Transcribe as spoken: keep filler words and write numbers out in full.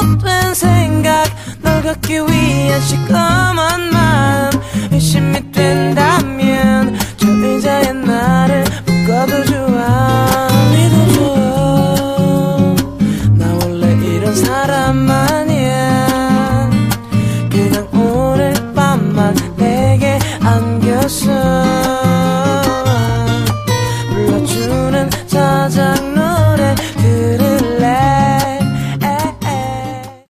잘못된 생각 널 갖기 위한 시커먼 마음 의심이 된다면 저 의자에 나를 묶어도 좋아 믿어줘 나 원래 이런 사람 아니야